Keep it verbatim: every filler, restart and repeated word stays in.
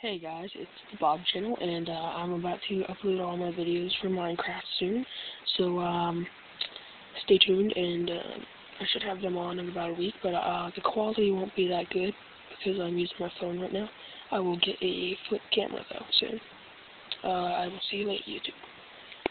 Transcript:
Hey guys, it's the Bob channel, and uh, I'm about to upload all my videos for Minecraft soon, so um, stay tuned, and uh, I should have them on in about a week, but uh, the quality won't be that good because I'm using my phone right now. I will get a flip camera though soon. Uh, I will see you later, YouTube.